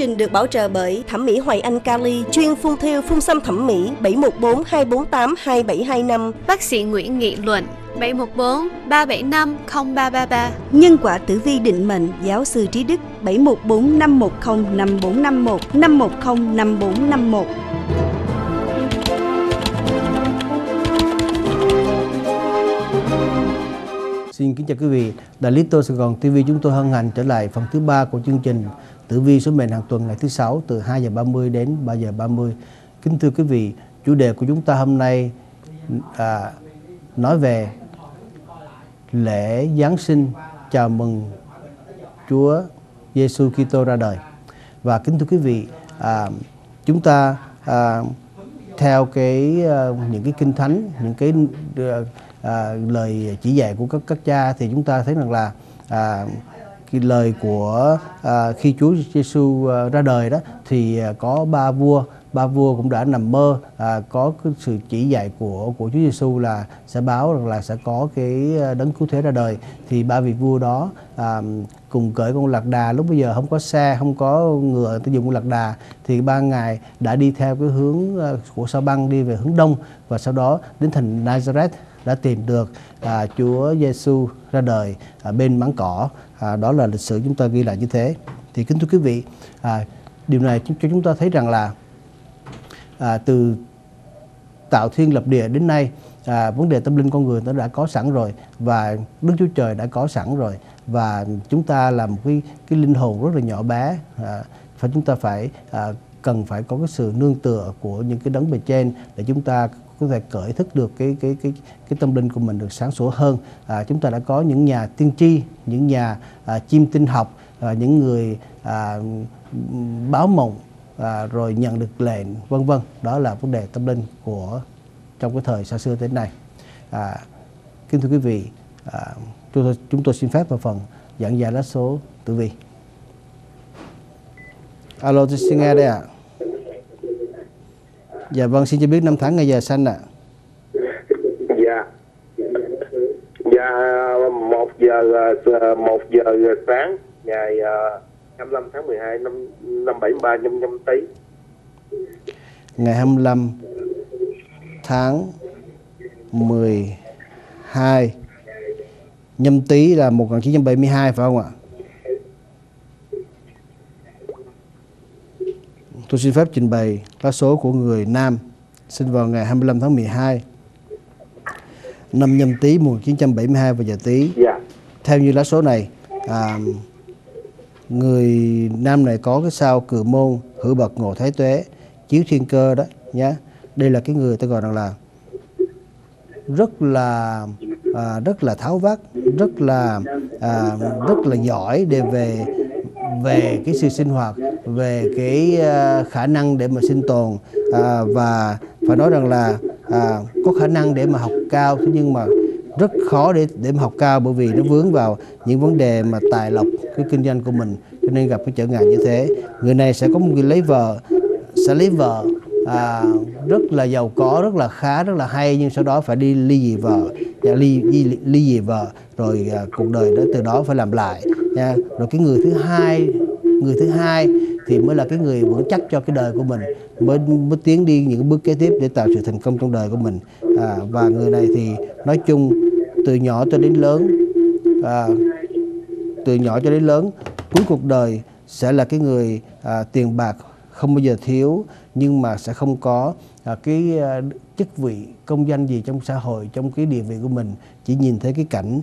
trình được bảo trợ bởi Thẩm mỹ Hoài Anh Cali, chuyên phun thêu phun xăm thẩm mỹ, 714 248 2725. Bác sĩ Nguyễn Nghị Luận, 714 375 0333. Nhân quả tử vi định mệnh, giáo sư Trí Đức, 714 510 5451 510 5451. Xin kính chào quý vị, Đại lý Tô Sài Gòn TV chúng tôi hân hạnh trở lại phần thứ 3 của chương trình Tử vi số mệnh hàng tuần ngày thứ 6 từ 2 giờ 30 đến 3 giờ 30. Kính thưa quý vị, chủ đề của chúng ta hôm nay nói về lễ Giáng sinh chào mừng Chúa Giêsu Kitô ra đời. Và kính thưa quý vị, chúng ta theo những cái kinh thánh, những cái lời chỉ dạy của các cha thì chúng ta thấy rằng là cái lời của khi Chúa Giêsu ra đời đó thì có ba vua cũng đã nằm mơ, có cái sự chỉ dạy của Chúa Giêsu là sẽ báo rằng là sẽ có cái đấng cứu thế ra đời. Thì ba vị vua đó cùng cởi con lạc đà, lúc bây giờ không có xe, không có ngựa, tôi dùng con lạc đà, thì ba ngài đã đi theo cái hướng của sao băng đi về hướng đông, và sau đó đến thành Nazareth đã tìm được Chúa Giêsu ra đời bên máng cỏ. Đó là lịch sử chúng ta ghi lại như thế. Thì kính thưa quý vị, điều này cho chúng ta thấy rằng là từ tạo thiên lập địa đến nay, vấn đề tâm linh con người nó đã có sẵn rồi, và Đức Chúa Trời đã có sẵn rồi, và chúng ta là một cái linh hồn rất là nhỏ bé, và chúng ta cần phải có cái sự nương tựa của những cái đấng bề trên để chúng ta có thể cởi thức được cái tâm linh của mình được sáng sủa hơn. Chúng ta đã có những nhà tiên tri, những nhà chiêm tinh học, những người báo mộng, rồi nhận được lệnh, vân vân. Đó là vấn đề tâm linh trong cái thời xa xưa đến nay. Kính thưa quý vị, chúng tôi xin phép vào phần giảng giải lá số tử vi. Alo, tôi xin nghe đây ạ. Dạ vâng, xin cho biết năm tháng ngày giờ sanh ạ. Dạ 1 giờ sáng ngày 25 tháng 12 năm 73 nhâm Tý. Ngày 25 tháng 12 nhâm Tý là 1972 phải không ạ? Tôi xin phép trình bày lá số của người nam sinh vào ngày 25 tháng 12 năm Nhâm Tý 1972 và giờ Tý. Theo như lá số này, người nam này có cái sao Cự Môn, Hữu Bậc, Ngộ Thái Tuế, Chiếu Thiên Cơ đó nhé. Đây là cái người tôi gọi rằng là rất là tháo vát, rất là giỏi để về cái sự sinh hoạt, về cái khả năng để mà sinh tồn, và phải nói rằng là có khả năng để mà học cao, thế nhưng mà rất khó để mà học cao, bởi vì nó vướng vào những vấn đề mà tài lộc cái kinh doanh của mình, cho nên gặp cái trở ngại như thế. Người này sẽ có một người lấy vợ rất là giàu có, rất là khá, rất là hay, nhưng sau đó phải đi ly dị vợ rồi cuộc đời đó từ đó phải làm lại nha. Rồi cái người thứ hai thì mới là cái người vững chắc cho cái đời của mình, mới tiến đi những bước kế tiếp để tạo sự thành công trong đời của mình. Và người này thì nói chung từ nhỏ cho đến lớn, cuối cuộc đời sẽ là cái người tiền bạc không bao giờ thiếu, nhưng mà sẽ không có cái chức vị công danh gì trong xã hội, trong cái địa vị của mình, chỉ nhìn thấy cái cảnh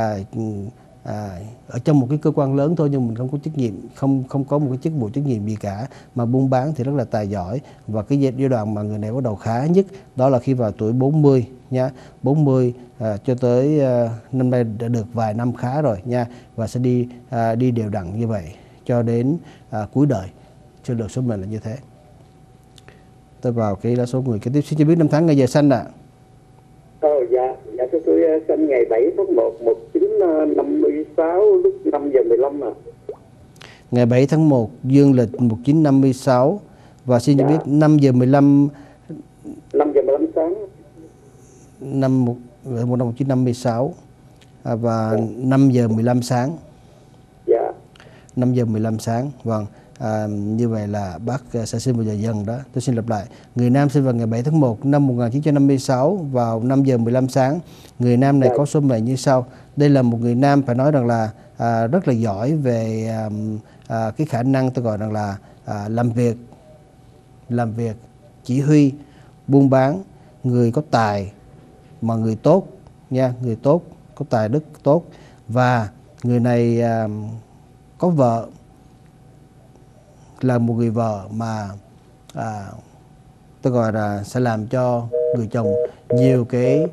ở trong một cái cơ quan lớn thôi, nhưng mình không có trách nhiệm, không có một cái chức vụ trách nhiệm gì cả, mà buôn bán thì rất là tài giỏi. Và cái giai đoạn mà người này bắt đầu khá nhất đó là khi vào tuổi 40 nha, 40 cho tới năm nay đã được vài năm khá rồi nha, và sẽ đi đều đặn như vậy cho đến cuối đời. Cho được số mệnh là như thế. Tôi vào cái lá số người kế tiếp. Xin cho biết năm tháng ngày giờ sanh ạ. Dạ tôi sinh ngày 7 tháng 1 1956 lúc 5 giờ 15 ạ. Ngày 7 tháng 1 dương lịch 1956, và xin cho biết 5 giờ 15 sáng. Năm 1956 và 5 giờ 15 sáng. Dạ. 5 giờ 15 sáng. Vâng. Như vậy là bác sẽ sinh vào giờ dần đó. Tôi xin lặp lại. Người nam sinh vào ngày 7 tháng 1 năm 1956 vào 5 giờ 15 sáng. Người nam này có số mệnh như sau. Đây là một người nam phải nói rằng là rất là giỏi về cái khả năng tôi gọi rằng là làm việc, chỉ huy, buôn bán, người có tài mà người tốt nha, người tốt, có tài đức tốt, và người này có vợ, là một người vợ mà tôi gọi là sẽ làm cho người chồng nhiều cái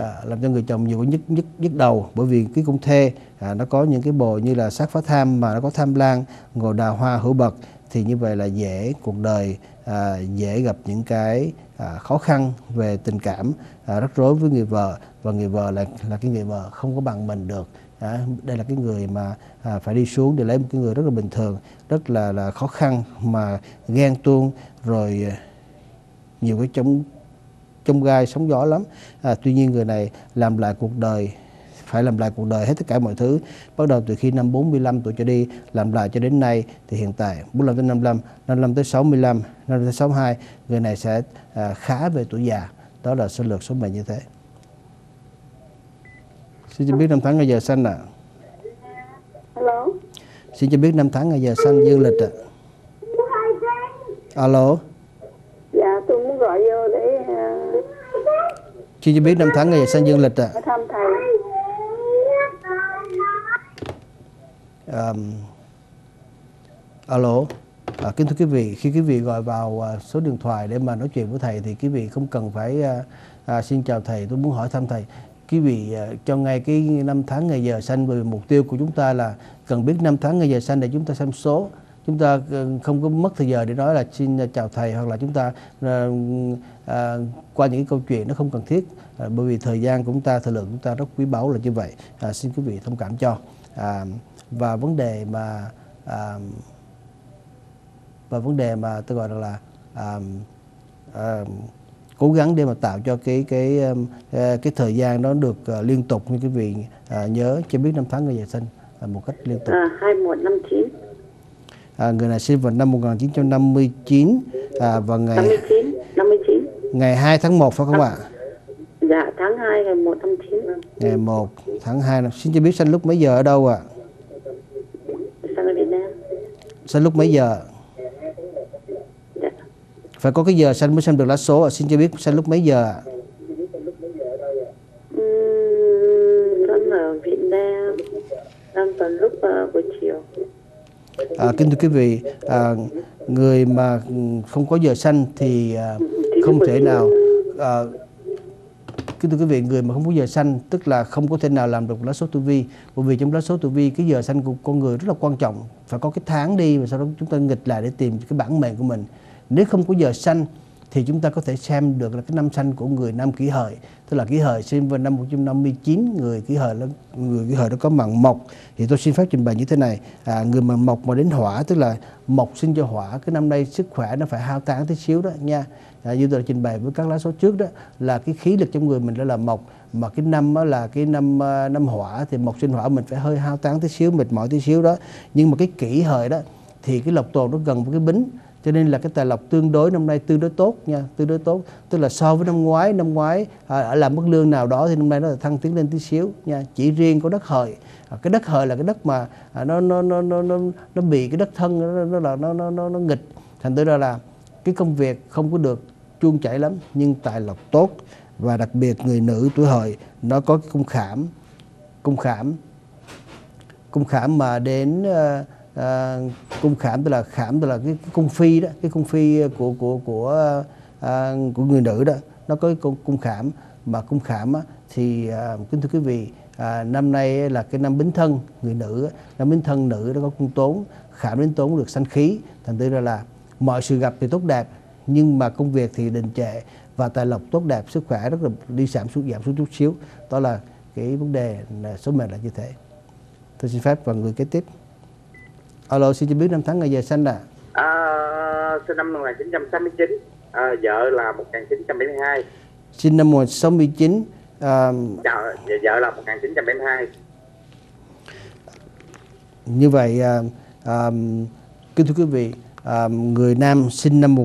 nhức đầu, bởi vì cái cung thê nó có những cái bồ như là sát phá tham, mà nó có tham lang, ngồi đào hoa hữu bậc, thì như vậy là dễ cuộc đời dễ gặp những cái khó khăn về tình cảm, rắc rối với người vợ, và người vợ là cái người vợ không có bằng mình được. Đây là cái người mà phải đi xuống để lấy một cái người rất là bình thường, rất là khó khăn, mà ghen tuông rồi nhiều cái trong gai sóng gió lắm. Tuy nhiên người này làm lại cuộc đời, phải làm lại cuộc đời hết tất cả mọi thứ, bắt đầu từ khi năm 45 tuổi trở đi, làm lại cho đến nay. Thì hiện tại 45 tới 55, 55 tới 65, 55 tới 62, người này sẽ khá về tuổi già. Đó là sơ lược số mệnh như thế. Xin cho biết năm tháng ngày giờ sanh ạ. Alo. Xin cho biết năm tháng ngày giờ sanh dương lịch ạ. Alo. Dạ, tôi muốn gọi vô để Xin cho biết năm tháng ngày giờ sanh dương lịch ạ. thăm thầy. Alo. Kính thưa quý vị, khi quý vị gọi vào số điện thoại để mà nói chuyện với thầy thì quý vị không cần phải xin chào thầy, tôi muốn hỏi thăm thầy. Quý vị cho ngay cái năm tháng ngày giờ sanh, bởi vì mục tiêu của chúng ta là cần biết năm tháng ngày giờ sanh để chúng ta xem số. Chúng ta không có mất thời giờ để nói là xin chào thầy, hoặc là chúng ta qua những cái câu chuyện nó không cần thiết, bởi vì thời gian của chúng ta, thời lượng của chúng ta rất quý báu là như vậy. Xin quý vị thông cảm cho. Và vấn đề mà tôi gọi là cố gắng để mà tạo cho cái thời gian đó được liên tục, như quý vị nhớ cho biết năm tháng ngày giờ sinh một cách liên tục. 2159. Người này sinh vào năm 1959 và ngày 59. Ngày 2 tháng 1 phải không ạ? Dạ, tháng 2 ngày 1 tháng 9. Ngày 1 tháng 2. Xin cho biết sinh lúc mấy giờ ở đâu ạ? Sang ở Việt Nam. Sinh lúc mấy giờ? Dạ. Phải có cái giờ sanh mới xem được lá số ạ. Xin cho biết sinh lúc mấy giờ ạ? Con ở Việt Nam, đang vào lúc buổi chiều. Kính thưa quý vị, người mà không có giờ sanh thì không thể nào kính thưa quý vị, người mà không có giờ sanh tức là không có thể nào làm được lá số tử vi, bởi vì trong lá số tử vi cái giờ sanh của con người rất là quan trọng, phải có cái tháng đi và sau đó chúng ta nghịch lại để tìm cái bản mệnh của mình. Nếu không có giờ sanh thì chúng ta có thể xem được là cái năm sanh của người nam Kỷ Hợi, tức là Kỷ Hợi sinh vào năm 1959, người Kỷ Hợi đó có mệnh mộc. Thì tôi xin phép trình bày như thế này, người mệnh mộc mà đến hỏa, tức là mộc sinh cho hỏa, cái năm nay sức khỏe nó phải hao tán tí xíu đó nha. Như tôi đã trình bày với các lá số trước đó, là cái khí lực trong người mình đó là mộc, mà cái năm đó là cái năm hỏa, thì mộc sinh hỏa mình phải hơi hao tán tí xíu, mệt mỏi tí xíu đó. Nhưng mà cái Kỷ Hợi đó thì cái lộc tồn nó gần với cái Bính, cho nên là cái tài lộc tương đối năm nay tương đối tốt nha, tương đối tốt, tức là so với năm ngoái ở làm mức lương nào đó thì năm nay nó thăng tiến lên tí xíu nha. Chỉ riêng có đất Hợi, cái đất Hợi là cái đất mà nó bị cái đất thân nó nghịch, thành ra là cái công việc không có được suôn chảy lắm, nhưng tài lộc tốt. Và đặc biệt người nữ tuổi Hợi nó có cái cung khảm mà đến cung khảm tức là cái cung phi đó, cái cung phi của người nữ đó, nó có cái cung khảm, mà cung khảm á, thì kính thưa quý vị, năm nay là cái năm Bính Thân, người nữ, năm Bính Thân nữ nó có cung Tốn, khảm đến Tốn được sanh khí, thành ra là mọi sự gặp thì tốt đẹp, nhưng mà công việc thì đình trệ, và tài lộc tốt đẹp, sức khỏe rất là đi giảm xuống chút xíu. Đó là cái vấn đề số mệnh là như thế. Tôi xin phép vào người kế tiếp. Alo, xin cho biết năm tháng ngày giờ sanh ạ. Sinh năm 1969, vợ là 1972. Sinh năm 1969. Vợ là 1972. Như vậy Kính thưa quý vị, người nam sinh năm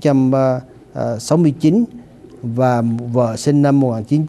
1969 và vợ sinh năm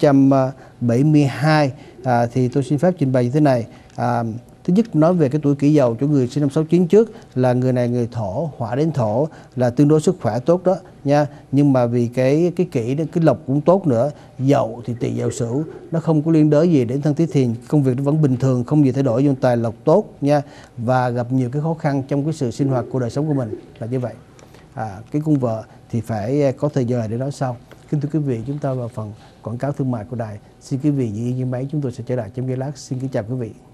1972, thì tôi xin phép trình bày như thế này. Thứ nhất, nói về cái tuổi Kỷ Dậu cho người sinh năm 69 trước là người này người Thổ, hỏa đến Thổ là tương đối sức khỏe tốt đó nha. Nhưng mà vì cái Kỷ cái lộc cũng tốt nữa, Dậu thì Tỵ Dậu Sửu nó không có liên đới gì đến thân Tí Thìn, công việc nó vẫn bình thường, không gì thay đổi, nhưng tài lộc tốt nha, và gặp nhiều cái khó khăn trong cái sự sinh hoạt của đời sống của mình là như vậy. Cái cung vợ thì phải có thời giờ để nói sau. Kính thưa quý vị, chúng ta vào phần quảng cáo thương mại của đài. Xin quý vị giữ yên máy, chúng tôi sẽ trở lại trong giây lát. Xin kính chào quý vị.